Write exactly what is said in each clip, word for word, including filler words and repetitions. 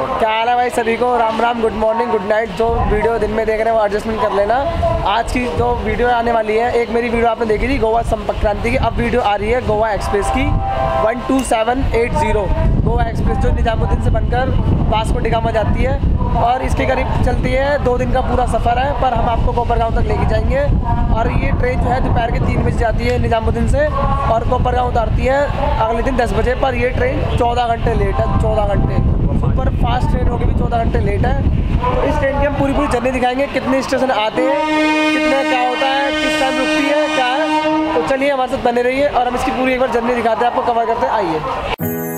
क्या हाल है भाई सभी को, Ram Ram, good morning, good night. जो वीडियो दिन में देख रहे हैं वो एडजस्टमेंट कर लेना। आज की जो वीडियो आने वाली है, एक मेरी वीडियो आपने देखी थी गोवा संपर्क क्रांति की, अब वीडियो आ रही है गोवा एक्सप्रेस की one two seven eight zero Goa express, जो निजामुद्दीन से बनकर वास्को डी गामा जाती है और इसके करीब चलती है। दो दिन का पूरा सफ़र है, पर हम आपको कोपरगांव तक लेके जाएंगे। और ये ट्रेन जो है दोपहर के तीन बजे जाती है निजामुद्दीन से और कोपरगांव उतारती है अगले दिन दस बजे। पर ये ट्रेन चौदह घंटे लेट है, चौदह घंटे सुपर फास्ट ट्रेन होगी भी चौदह घंटे लेट है। तो इस ट्रेन की हम पूरी पूरी जर्नी दिखाएंगे, कितने स्टेशन आते हैं, कितना क्या होता है, किस टाइम रुकती है, क्या है। तो चलिए हमारे साथ बने रहिए और हम इसकी पूरी एक बार जर्नी दिखाते हैं, आपको कवर करते हैं। आइए।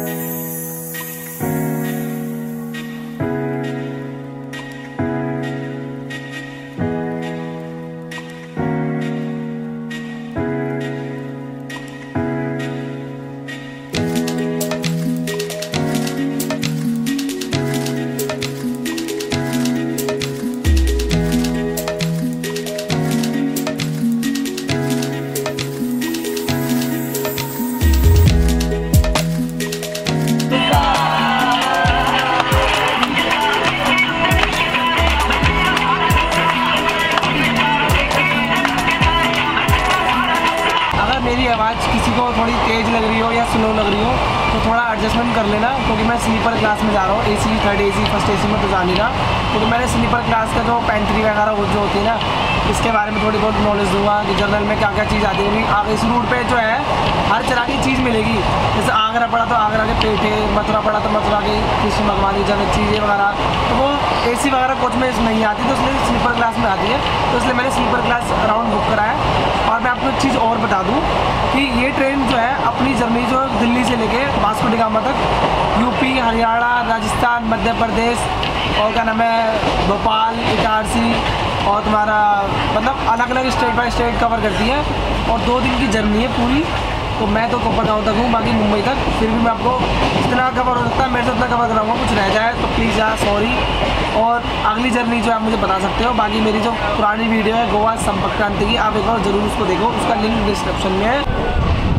मेरी आवाज़ किसी को थोड़ी तेज़ लग रही हो या स्लो लग रही हो तो थोड़ा एडजस्टमेंट कर लेना, क्योंकि मैं स्लीपर क्लास में जा रहा हूँ। AC, third AC, first AC में तो जा नहीं रहा, क्योंकि मैंने स्लीपर क्लास का जो पेंट्री वगैरह वो जो होती है ना, इसके बारे में थोड़ी बहुत नॉलेज दूंगा कि जनरल में क्या क्या चीज़ आती है। आगे इस रूट पे जो है हर तरह की चीज़ मिलेगी। जैसे आगरा पड़ा तो आगरा के पेठे, मथुरा पड़ा तो मथुरा के कृष्ण भगवान की जगह चीज़ें वगैरह, तो वो एसी वगैरह कोच में नहीं आती, तो इसलिए स्लीपर क्लास में आती है। तो इसलिए मैंने स्लीपर क्लास राउंड बुक करा है। और मैं आपको एक चीज़ और बता दूँ कि ये ट्रेन जो है अपनी जर्नी जो दिल्ली से लेके वास्को डी गामा तक, यूपी, हरियाणा, राजस्थान, मध्य प्रदेश और क्या नाम है भोपाल, इटारसी और तुम्हारा मतलब अलग अलग स्टेट बाय स्टेट कवर करती है। और दो दिन की जर्नी है पूरी। तो मैं तो कोपरगांव तक हूँ, बाकी मुंबई तक। फिर भी मैं आपको जितना कवर हो सकता है मेरे से उतना कवर कराऊंगा, कुछ रह जाए तो प्लीज़ यार सॉरी। और अगली जर्नी जो आप मुझे बता सकते हो। बाकी मेरी जो पुरानी वीडियो है गोवा संपर्क क्रांति की, आप एक बार ज़रूर उसको देखो, उसका लिंक डिस्क्रिप्शन में है।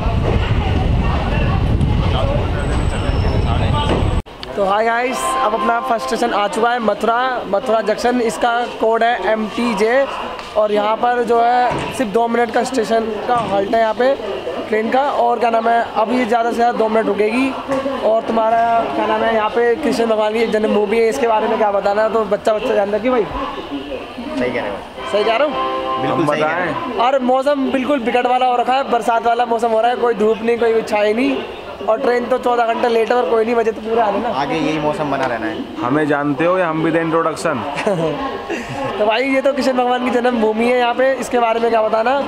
तो हाय गाइस, अब अपना फर्स्ट स्टेशन आ चुका है मथुरा, मथुरा जंक्शन। इसका कोड है एम टी जे और यहाँ पर जो है सिर्फ दो मिनट का स्टेशन का हॉल्ट है यहाँ पे ट्रेन का। और क्या नाम है अभी ज़्यादा से ज़्यादा दो मिनट रुकेगी। और तुम्हारा क्या नाम है यहाँ पे कृष्ण भगवान की जन्मभूमि है, इसके बारे में क्या बताना है, तो बच्चा बच्चा जानता कि भाई सही कह रहे हो, सही कह रहा हूँ, बिल्कुल सही कह रहे हैं। और मौसम बिल्कुल बिकट वाला हो रखा है, बरसात वाला मौसम हो रहा है, कोई धूप नहीं, कोई छाई नहीं। और ट्रेन तो चौदह घंटे लेट है और कोई नहीं, वजह तो पूरा आ रही ना, आगे यही मौसम बना रहना है। हमें जानते हो या हम भी दें इंट्रोडक्शन। तो भाई ये तो कृष्ण भगवान की जन्मभूमि है यहाँ पे, इसके बारे में क्या बताना।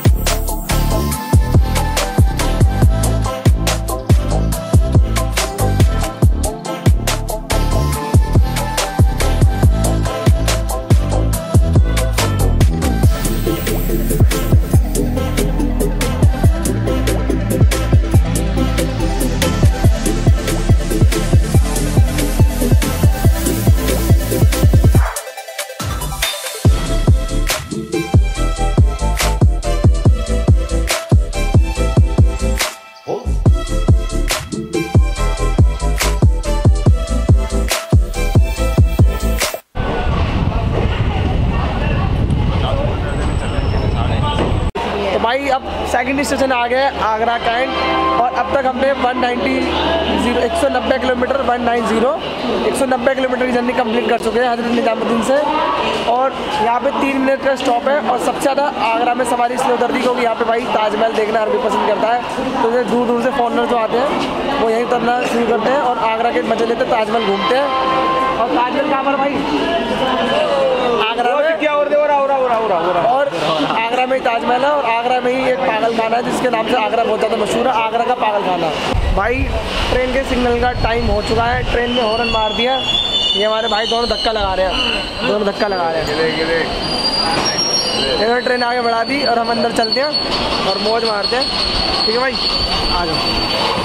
भाई अब सेकंड स्टेशन आ गया है आगरा कैंट। और अब तक हमने वन नाइन्टी जीरो एक सौ नब्बे किलोमीटर वन नाइन ज़ीरो एक सौ नब्बे किलोमीटर की जर्नी कंप्लीट कर चुके हैं हजरत निजामुद्दीन से। और यहाँ पे तीन मिनट का स्टॉप है। और सबसे ज़्यादा आगरा में सवारी इसलिए उतरती क्योंकि यहाँ पे भाई ताजमहल देखना हर कोई पसंद करता है। तो दूर दूर से फॉरनर जो आते हैं वो यहीं उतरना शुरू करते हैं और आगरा के मजे लेते हैं, ताजमहल घूमते हैं। और ताजमहल कहाँ पर भाई? आगरा में। क्या और और आगरा में ही ताजमहल है और आगरा में ही एक पागल खाना है जिसके नाम से आगरा बहुत ज़्यादा मशहूर है, आगरा का पागल खाना। भाई ट्रेन के सिग्नल का टाइम हो चुका है, ट्रेन ने हॉर्न मार दिया। ये हमारे भाई दोनों धक्का लगा रहे हैं, दोनों धक्का लगा रहे हैं। इन्होंने ट्रेन आगे बढ़ा दी और हम अंदर चलते हैं और मौज मारते हैं। ठीक है भाई, आ जाओ।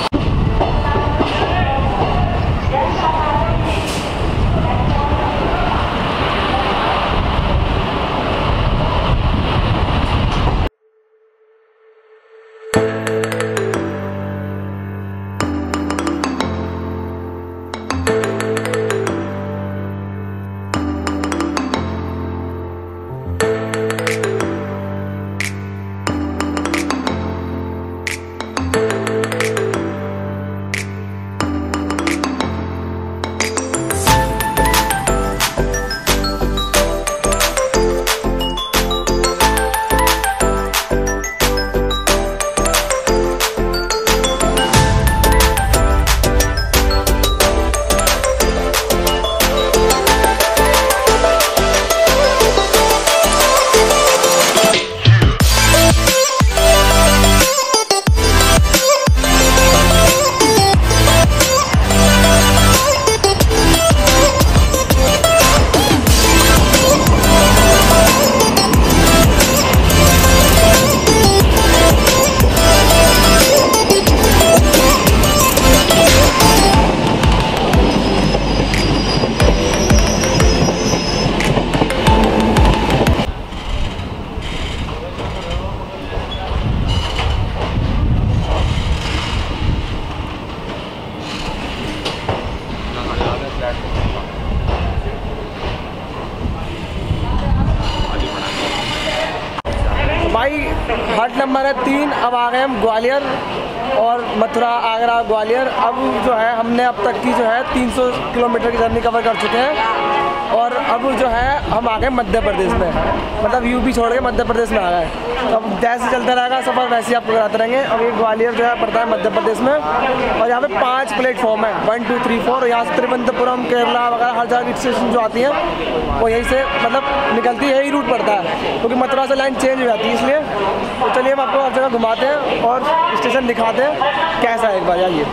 हॉल्ट नंबर है तीन। अब आ गए हम ग्वालियर और मथुरा, आगरा, ग्वालियर। अब जो है हमने अब तक की जो है तीन सौ किलोमीटर की जर्नी कवर कर चुके हैं और अब जो है हम आ गए मध्य प्रदेश में, मतलब यूपी छोड़ के मध्य प्रदेश में आ गए। तो अब जैसे चलता रहेगा सफ़र वैसे ही आपको कराते रहेंगे। अब ये ग्वालियर जो है पड़ता है मध्य प्रदेश में और यहाँ पे पांच प्लेटफॉर्म है, वन टू थ्री फोर। और यहाँ से त्रिवेंद्रपुरम, केरला वगैरह हर जगह स्टेशन जो आती हैं वो यहीं से मतलब निकलती है, यही रूट पड़ता है क्योंकि मथुरा से लाइन चेंज हो जाती है इसलिए। तो चलिए हम आपको हर जगह घुमाते हैं और स्टेशन दिखाते हैं कैसा है, एक बार आइए।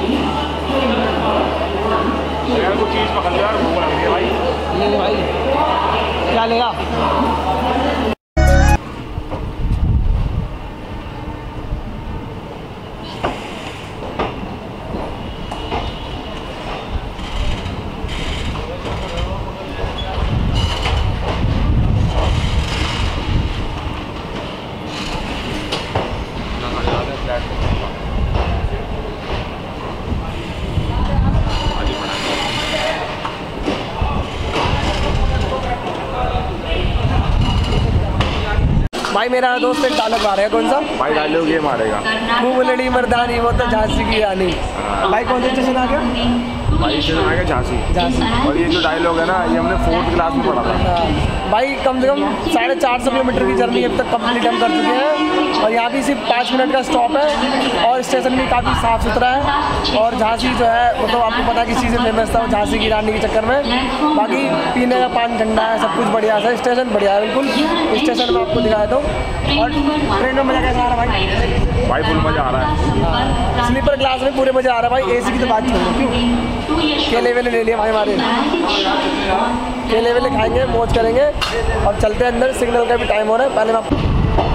यार कुछ चीज़ पकड़ लो यार, भूख लग रही है भाई। ले ले भाई, क्या लेगा? भाई मेरा दोस्त एक डायलॉग मारेगा, कौन सा भाई? डायलॉग ये मारेगा, खूब लड़ी मर्दानी वो तो झांसी की रानी। भाई कौन से स्टेशन आ गया? भाई स्टेशन आ गया झांसी। झांसी। और ये जो डायलॉग है ना, ये हमने फोर्थ क्लास में पढ़ा था। हाँ भाई, कम से कम साढ़े चार सौ किलोमीटर की जर्नी अब तक कंप्लीट हम कर चुके हैं और यहाँ भी सिर्फ पाँच मिनट का स्टॉप है और स्टेशन भी काफ़ी साफ़ सुथरा है। और झांसी जो है वो तो आपको पता है किस चीज़ से फेमस था, वो झांसी की रानी के चक्कर में। बाकी पीने का पानी ठंडा है, सब कुछ बढ़िया है, स्टेशन बढ़िया है बिल्कुल। स्टेशन में आपको दिखाया था। और ट्रेन में मज़ा कैसा आ रहा है भाई? भाई फुल मज़ा आ रहा है। हाँ, स्लीपर क्लास में पूरे मज़ा आ रहा है भाई। एसी की तो बात छोड़ो, क्यों केले वेले ले लिए भाई हमारे, केले वेले खाएंगे, मौज करेंगे। अब चलते हैं अंदर, सिग्नल का भी टाइम हो रहा है। पहले मैं आपको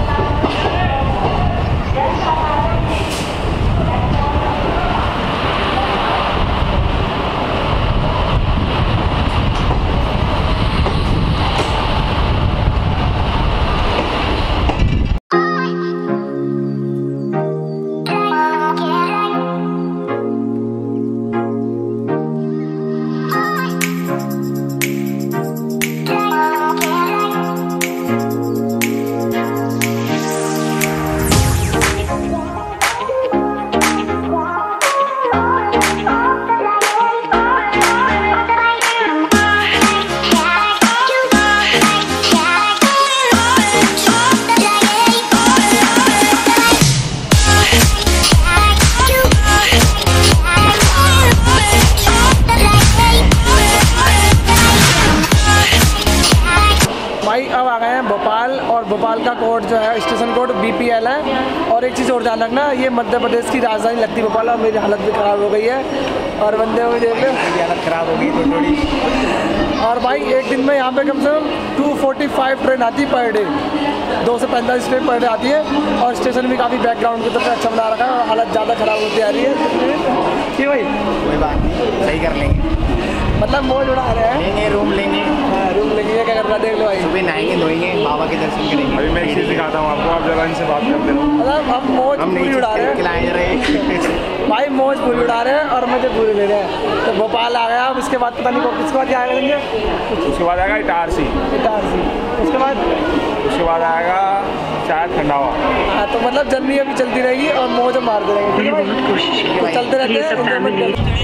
भोपाल का कोड जो है station code B P L है। और एक चीज़ और ध्यान रखना, ये मध्य प्रदेश की राजधानी लगती है भोपाल और मेरी हालत भी ख़राब हो गई है और बंदे हुए देख लो हालत ख़राब हो गई तो थोड़ी। और भाई एक दिन में यहाँ पे कम से कम टू फोर्टी फाइव ट्रेन आती है पर डे, दो से पैंतालीस ट्रेन पर डे आती है। और स्टेशन भी काफ़ी बैकग्राउंड की तरफ अच्छा बना रखा है और हालत ज़्यादा ख़राब होती आ रही है कि भाई कोई बात नहीं, सही कर लेंगे। मतलब मौज उड़ा रहे हैं, लेंगे रूम लेंगे। हाँ रूम लेंगे, क्या कर रहा है देख लो भाई। सुबह नहाएंगे धोएंगे, बाबा के दर्शन करेंगे। अभी मैं एक चीज़ दिखाता हूँ आपको, आप जरा इनसे बात करते रहो। मतलब हम मौज पूरी उड़ा रहे हैं भाई, मौज पूरी उड़ा रहे हैं और मजे पूरे ले रहे हैं। तो भोपाल आ गया, अब इसके बाद पता नहीं किसके बाद क्या आएगा, उसके बाद आएगा इटारसी, इटारसी उसके बाद उसके बाद आएगा शायद ठंडावा। हाँ तो मतलब जर्नी अभी चलती रहेगी और मौज मारते रहेंगे, ठीक है भाई? तो चलते रहते हैं, एंजॉयमेंट करते हैं।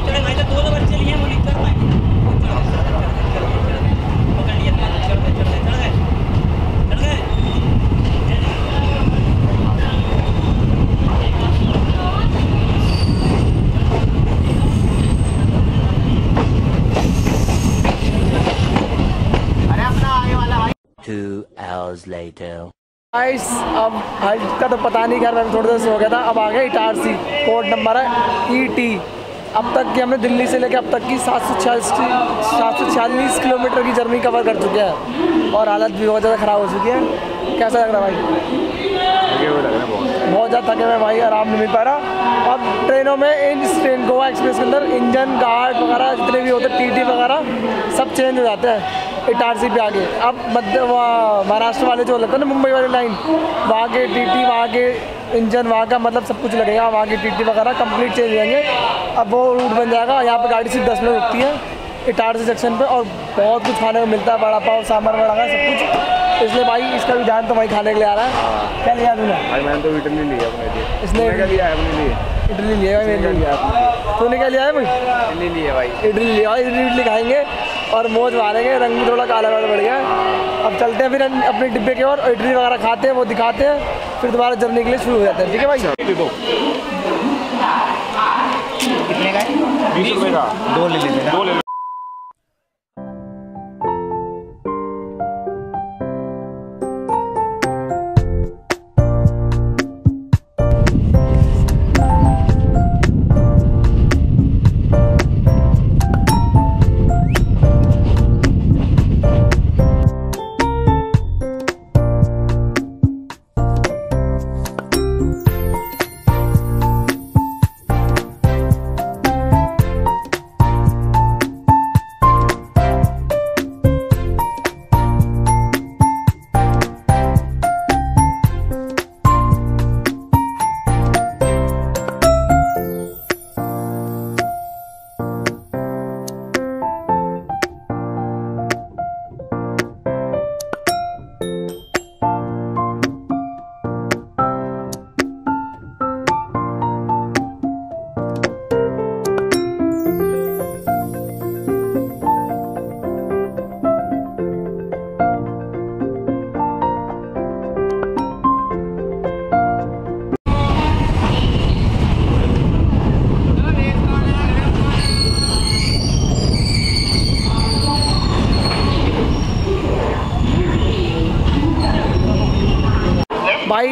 Two hours later. गाइस अब हल्ट का तो पता नहीं, खैर मैं थोड़ी देर से हो गया था। अब आ गया इटारसी, कोड नंबर है ई टी। अब तक की हमने दिल्ली से लेकर अब तक की सात सौ छियालीस सात सौ छियालीस किलोमीटर की जर्नी कवर कर चुके हैं और हालत भी बहुत ज़्यादा ख़राब हो चुकी है। कैसा लग रहा है भाई? बहुत ज़्यादा थके हुए भाई, आराम नहीं मिल पा रहा। अब ट्रेनों में इन ट्रेन गोवा एक्सप्रेस के अंदर इंजन गार्ड वगैरह जितने भी होते हैं, टी टी वगैरह सब चेंज हो जाते हैं इटारसी पे आगे। अब मध्य वहाँ महाराष्ट्र वाले जो लगता है ना, मुंबई वाली लाइन, वहाँ के टी टी, वहाँ के इंजन, वहाँ का मतलब सब कुछ लगेगा, वहाँ की टी टी वगैरह कंप्लीट चेंज हो जाएंगे। अब वो रूट बन जाएगा। यहाँ पे गाड़ी सिर्फ दस मिनट रुकती है इटारसी जंक्शन पे और बहुत कुछ खाने को मिलता है, बड़ा पाव, सांभर वड़ा का सब कुछ। इसलिए भाई इसका भी ध्यान तो भाई खाने के लिए आ रहा है। क्या लिया तूने? भाई मैंने तो इडली लिया अपने लिए। इसने क्या लिया है अपने लिए? इडली लिया भाई मेरे लिए। तूने क्या लिया है भाई? इडली लिए भाई। इडली लिया भाई, इडली इडली खाएंगे और मौज मारेंगे। रंग भी थोड़ा काला वाला बढ़ गया। अब चलते हैं फिर अपने डिब्बे की ओर, इडली वगैरह खाते हैं, वो दिखाते हैं, फिर दोबारा जर्नी के लिए शुरू हो जाते हैं। ठीक है भाई? दो कितने का है? बीस रुपये का दो ले लेते दो ले लो। भाई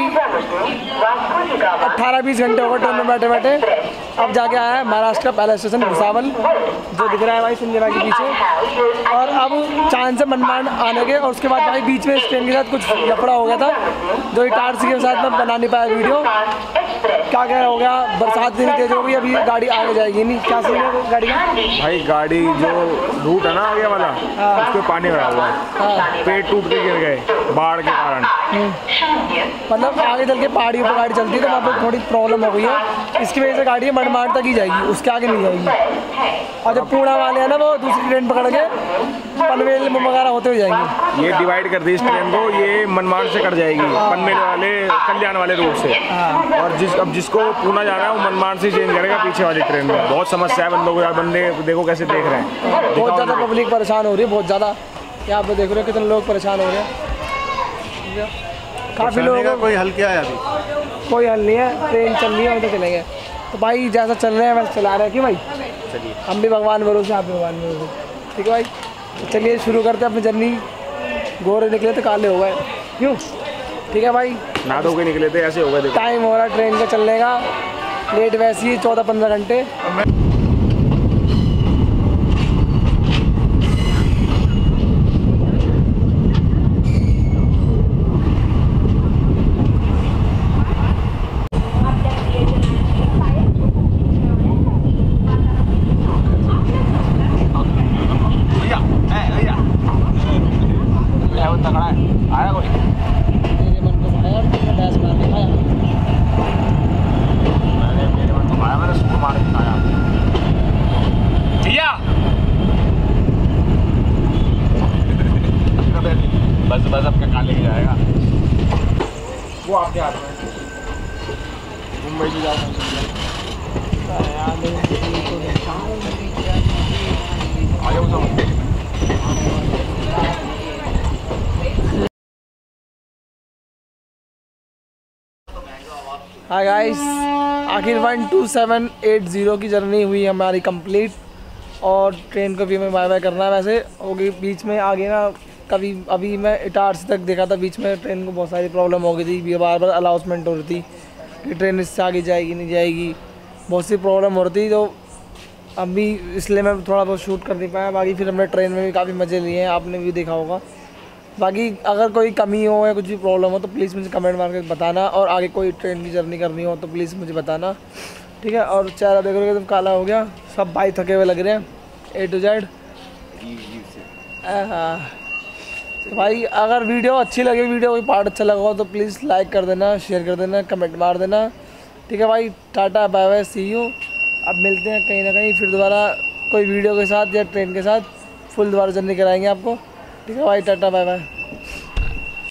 अट्ठारह बीस घंटे हो गए ट्रेन में बैठे बैठे। अब जाके आया है महाराष्ट्र का पहला स्टेशन भुसावल, जो दिख रहा है भाई संजना के पीछे। और अब चांद से मनमान आने के, और उसके बाद भाई बीच में इस ट्रेन के साथ कुछ लफड़ा हो गया था, जो इटारसी के साथ मैं बना नहीं पाया वीडियो। क्या क्या हो गया, बरसात इतनी तेज हो गई, अभी गाड़ी आगे जाएगी नहीं। क्या सीन है गाड़ी का? भाई गाड़ी जो रूट है ना आगे वाला, उस पर पानी भरा हुआ है, पेड़ टूट के गिर गए बाढ़ के कारण। मतलब आगे चल के पहाड़ियों पर गाड़ी चलती है तो वहाँ पर थोड़ी प्रॉब्लम हो गई है, इसकी वजह से गाड़ी मनमाड़ तक ही जाएगी, उसके आगे नहीं जाएगी। और जब पूना वाले हैं ना, वो दूसरी ट्रेन पकड़ के पनवेल वगैरह होते हुए जाएंगे। ये डिवाइड कर दी इस ट्रेन को, ये मनमाड़ से कट जाएगी पनवेल वाले कल्याण वाले रूट से। और जिस अब जिसको पूना जाना है वो मनमाड़ से चेंज करेगा पीछे वाली ट्रेन में। बहुत समस्या है बंदों को यार, बंदे देखो कैसे देख रहे हैं। बहुत ज़्यादा पब्लिक परेशान हो रही है, बहुत ज़्यादा। यहाँ पे देख रहे हो कितने लोग परेशान हो रहे हैं। काफ़ी लोगों का कोई हल क्या है अभी? कोई हल नहीं है, ट्रेन चल रही है, हम तो चलेंगे। तो भाई जैसा चल रहे हैं वैसे चला रहे हैं कि भाई चलिए, हम भी भगवान भरोसे, आप भी भगवान भरोसे। ठीक है भाई, तो चलिए शुरू करते हैं अपनी जर्नी। गोरे निकले तो काले हो गए, क्यों? ठीक है भाई, ना धो के निकले थे ऐसे हो गए। टाइम हो रहा है ट्रेन का चलने का, लेट वैसे ही चौदह पंद्रह घंटे। बस बस अपने काले ही जाएगा वो आपके हाथ में। मुंबई से जाओ हाय गाइस, आखिर one two seven eight zero की जर्नी हुई हमारी कंप्लीट, और ट्रेन को भी हमें बाय बाय करना है। वैसे होगी बीच में आगे ना, कभी अभी मैं इटारसी तक देखा था, बीच में ट्रेन को बहुत सारी प्रॉब्लम हो गई थी, बार बार अनाउंसमेंट हो रही थी कि ट्रेन इससे आगे जाएगी नहीं जाएगी, बहुत सी प्रॉब्लम हो रही थी। तो अभी इसलिए मैं थोड़ा बहुत शूट कर नहीं पाया। बाकी फिर हमने ट्रेन में भी काफ़ी मज़े लिए हैं, आपने भी देखा होगा। बाकी अगर कोई कमी हो या कुछ भी प्रॉब्लम हो तो प्लीज़ मुझे कमेंट मार के बताना, और आगे कोई ट्रेन की जर्नी करनी हो तो प्लीज़ मुझे बताना, ठीक है। और चेहरा देख रहे हो एकदम काला हो गया, सब भाई थके हुए लग रहे हैं ए टू जेड। हाँ भाई, अगर वीडियो अच्छी लगे, वीडियो कोई पार्ट अच्छा लगा हो तो प्लीज़ लाइक कर देना, शेयर कर देना, कमेंट मार देना, ठीक है भाई। Tata bye bye, see you. अब मिलते हैं कहीं ना कहीं फिर दोबारा कोई वीडियो के साथ या ट्रेन के साथ, फुल दोबारा जर्नी कराएंगे आपको, ठीक है भाई। Tata bye bye.